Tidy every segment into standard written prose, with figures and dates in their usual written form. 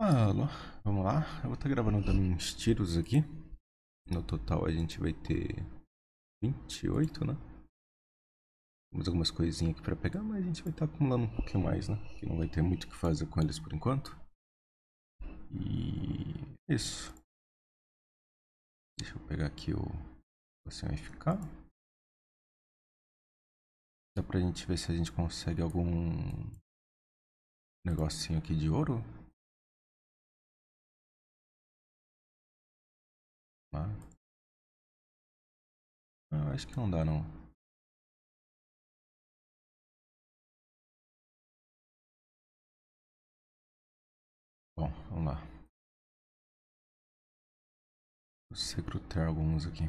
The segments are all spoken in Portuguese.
Alô, vamos lá. Eu vou estar gravando também uns tiros aqui. No total a gente vai ter 28, né? Temos algumas coisinhas aqui pra pegar, mas a gente vai estar acumulando um pouquinho mais, né? Que não vai ter muito o que fazer com eles por enquanto. E isso. Deixa eu pegar aqui o você vai ficar. Dá pra gente ver se a gente consegue algum negocinho aqui de ouro. Ah, acho que não dá não. Bom, vamos lá. Vou recrutar alguns aqui.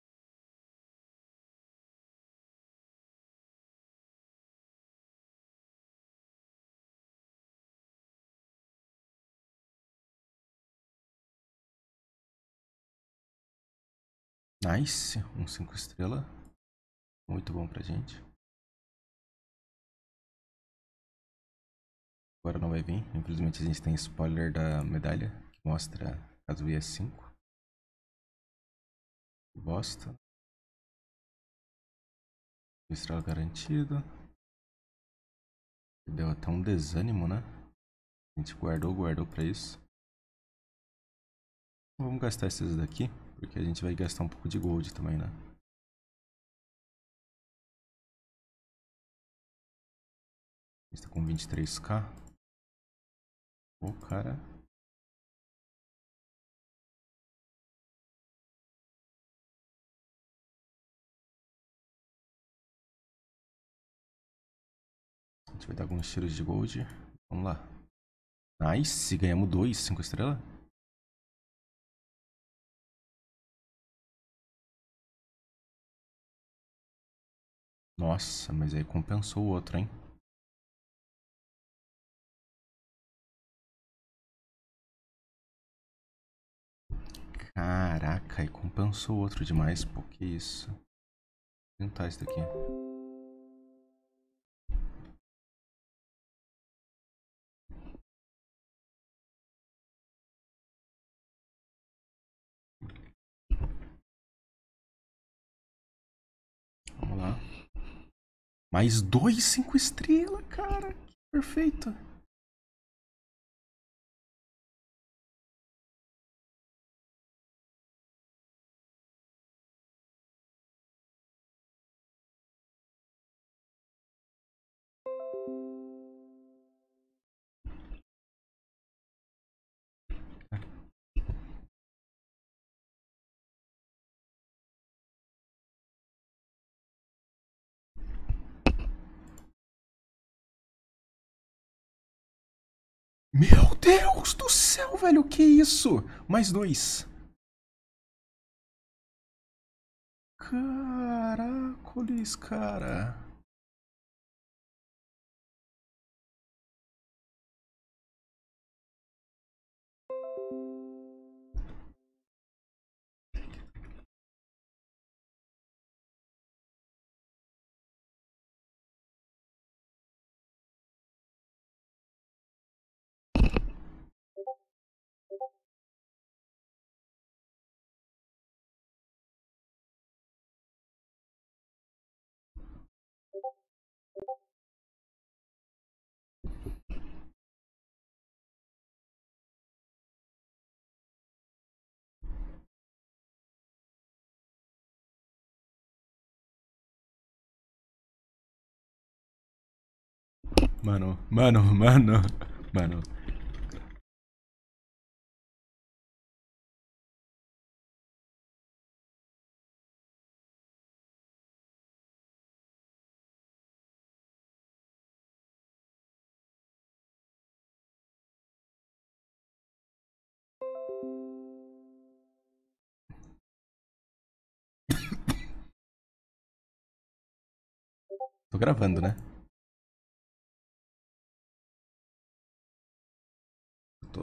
Nice, um 5 estrelas. Muito bom pra gente. Agora não vai vir. Infelizmente a gente tem spoiler da medalha que mostra caso vier 5. Bosta. Estrela garantido. Deu até um desânimo, né? A gente guardou pra isso. Vamos gastar esses daqui, porque a gente vai gastar um pouco de gold também, né? A gente tá com 23k. Ô, cara. A gente vai dar alguns tiros de gold. Vamos lá. Nice, ganhamos 2, 5 estrelas. Nossa, mas aí compensou o outro, hein? Caraca, aí compensou o outro demais, pô, que isso. Vou tentar isso daqui. Vamos lá. Mais 2 5 estrelas, cara. Que perfeito. Meu Deus do céu, velho. Que isso? Mais 2. Caracoles, cara. Mano. Tô gravando, né? Tô.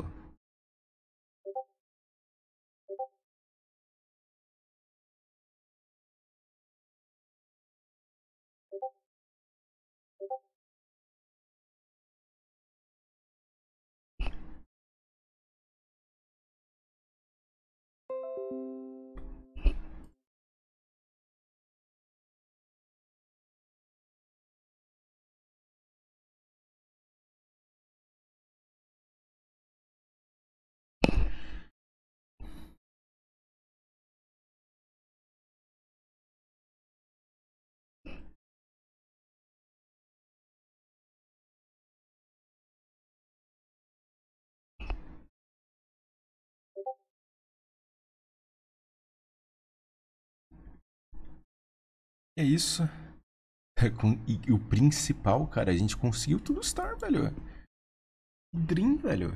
É isso. E o principal, cara, a gente conseguiu tudo Star, velho. Dream, velho.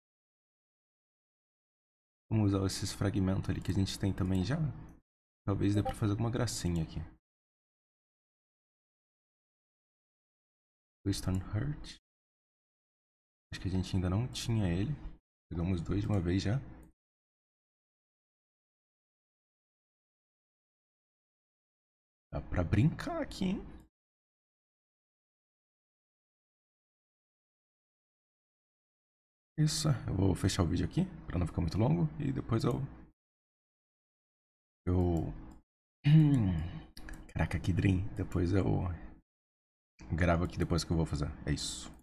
Vamos usar esses fragmentos ali que a gente tem também já. Talvez dê pra fazer alguma gracinha aqui. O Stoneheart. Acho que a gente ainda não tinha ele. Pegamos dois de uma vez já. Dá pra brincar aqui, hein? Isso. Eu vou fechar o vídeo aqui pra não ficar muito longo. E depois eu... Caraca, que dream. Depois eu gravo aqui depois que eu vou fazer. É isso.